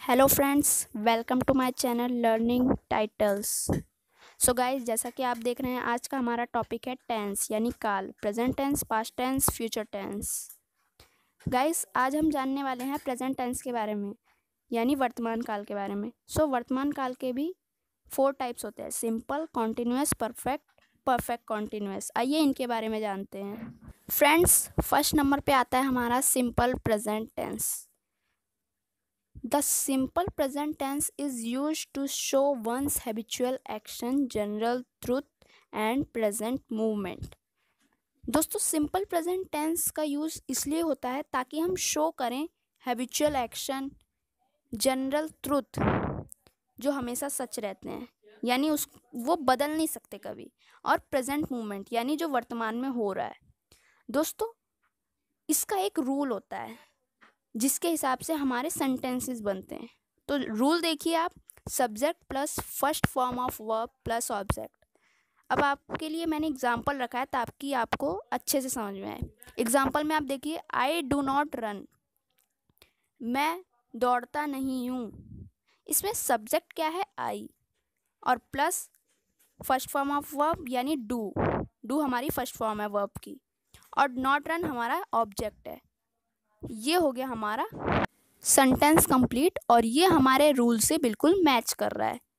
Hello friends, welcome to my channel learning titles. So guys, जैसा कि आप देख रहे हैं, आज का हमारा टॉपिक है टेंस यानी काल, present tense, past tense, future tense. Guys, आज हम जानने वाले हैं प्रेजेंट टेंस के बारे में यानी वर्तमान काल के बारे में। वर्तमान काल के भी 4 टाइप्स होते हैं: simple, continuous, perfect, perfect continuous. आइए इनके बारे में जानते हैं। फ्रेंड्स, फर्स्ट नंबर पे आता है हमारा simple present tense. The simple present tense is used to show one's habitual action, general truth and present movement। दोस्तों, सिंपल प्रेजेंट टेंस का यूज़ इसलिए होता है ताकि हम शो करें हैबिचुअल एक्शन, जनरल ट्रुथ जो हमेशा सच रहते हैं यानी वो बदल नहीं सकते कभी, और प्रेजेंट मूवमेंट यानी जो वर्तमान में हो रहा है। दोस्तों, इसका एक रूल होता है जिसके हिसाब से हमारे सेंटेंसेस बनते हैं। तो रूल देखिए आप, subject plus first form of verb plus object. अब आपके लिए मैंने एग्जांपल रखा है ताकि आपको अच्छे से समझ में आए। एग्जांपल में आप देखिए, आई डू नॉट रन, मैं दौड़ता नहीं हूँ। इसमें सब्जेक्ट क्या है? आई, और plus first form of verb यानी डू। डू हमारी फर्स्ट फॉर्म है वर्ब की, और नॉट रन हमारा ऑब्जेक्ट है। ये हो गया हमारा सेंटेंस कंप्लीट, और ये हमारे रूल से बिल्कुल मैच कर रहा है।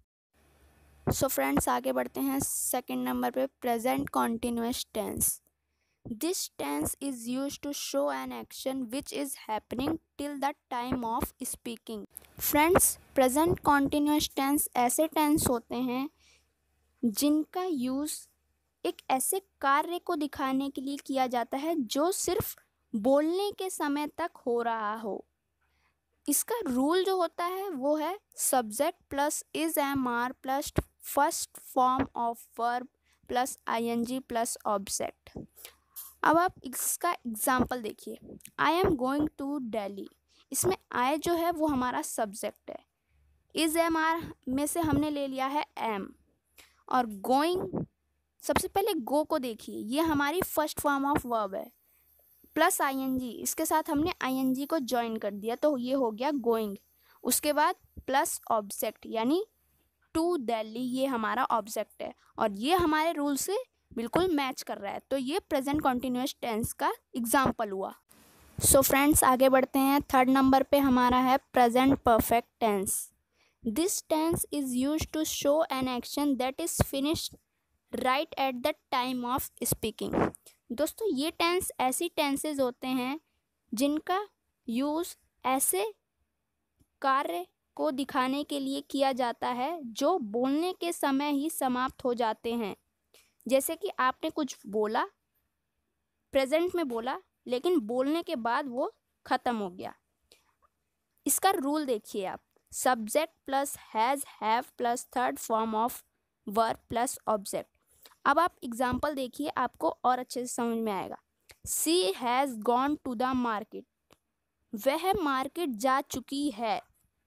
सो फ्रेंड्स, आगे बढ़ते हैं सेकंड नंबर पे, present continuous tense. This tense is used to show an action which is happening till the time of speaking. Friends, present continuous tense ऐसे टेंस होते हैं जिनका यूज़ एक ऐसे कार्य को दिखाने के लिए किया जाता है जो सिर्फ बोलने के समय तक हो रहा हो। इसका रूल जो होता है वो है subject plus is am are plus first form of verb plus ING plus object. अब आप इसका एग्जाम्पल देखिए, I am going to Delhi. इसमें आई जो है वो हमारा सब्जेक्ट है, इज एम आर में से हमने ले लिया है एम, और गोइंग, सबसे पहले गो को देखिए, ये हमारी फर्स्ट फॉर्म ऑफ वर्ब है, प्लस आईएनजी, इसके साथ हमने आईएनजी को ज्वाइन कर दिया तो ये हो गया गोइंग। उसके बाद प्लस ऑब्जेक्ट यानी टू दिल्ली, ये हमारा ऑब्जेक्ट है, और ये हमारे रूल से बिल्कुल मैच कर रहा है। तो ये प्रेजेंट कॉन्टिन्यूअस टेंस का एग्जाम्पल हुआ। सो फ्रेंड्स, आगे बढ़ते हैं। थर्ड नंबर पे हमारा है present perfect tense. This tense is used to show an action that is finished right at the time of speaking. दोस्तों, ये टेंस ऐसी टेंसेज होते हैं जिनका यूज़ ऐसे कार्य को दिखाने के लिए किया जाता है जो बोलने के समय ही समाप्त हो जाते हैं। जैसे कि आपने कुछ बोला, प्रेजेंट में बोला, लेकिन बोलने के बाद वो ख़त्म हो गया। इसका रूल देखिए आप, subject plus has have plus third form of verb plus object. अब आप एग्जाम्पल देखिए, आपको और अच्छे से समझ में आएगा। She has gone to the market, वह मार्केट जा चुकी है,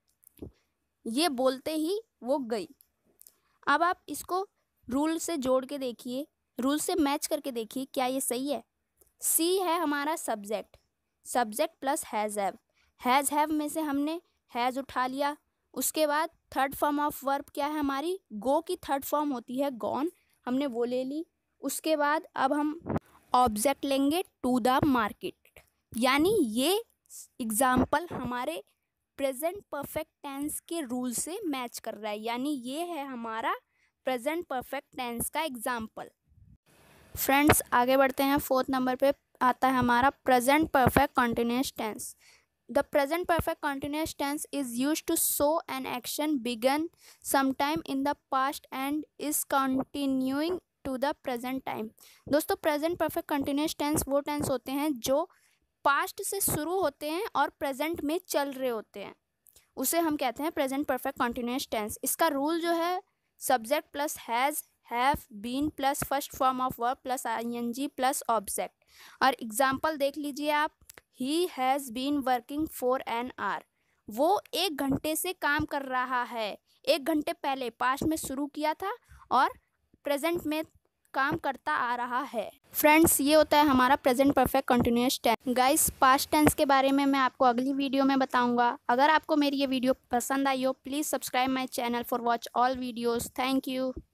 ये बोलते ही वो गई। अब आप इसको रूल से जोड़ के देखिए, रूल से मैच करके देखिए क्या ये सही है। सी है हमारा subject, subject plus has have में से हमने हैज़ उठा लिया। उसके बाद थर्ड फॉर्म ऑफ वर्ब क्या है हमारी? गो की थर्ड फॉर्म होती है गॉन, हमने वो ले ली। उसके बाद अब हम ऑब्जेक्ट लेंगे टू द मार्केट, यानी ये एग्जाम्पल हमारे प्रेजेंट परफेक्ट टेंस के रूल से मैच कर रहा है, यानी ये है हमारा प्रेजेंट परफेक्ट टेंस का एग्जाम्पल। फ्रेंड्स, आगे बढ़ते हैं। फोर्थ नंबर पे आता है हमारा present perfect continuous tense. The present perfect continuous tense is used to show an action began sometime in the past and is continuing to the present time। दोस्तों, present perfect continuous tense वो tense होते हैं जो past से शुरू होते हैं और present में चल रहे होते हैं, उसे हम कहते हैं present perfect continuous tense। इसका रूल जो है subject plus has have been plus first form of verb plus ing plus object। और एग्जाम्पल देख लीजिए आप, He has been working for an hour, वो 1 घंटे से काम कर रहा है। 1 घंटे पहले पास्ट में शुरू किया था और प्रेजेंट में काम करता आ रहा है। फ्रेंड्स, ये होता है हमारा present perfect continuous tense. Guys, past tense के बारे में मैं आपको अगली वीडियो में बताऊंगा। अगर आपको मेरी ये वीडियो पसंद आई हो, please subscribe my channel for watch all videos. Thank you.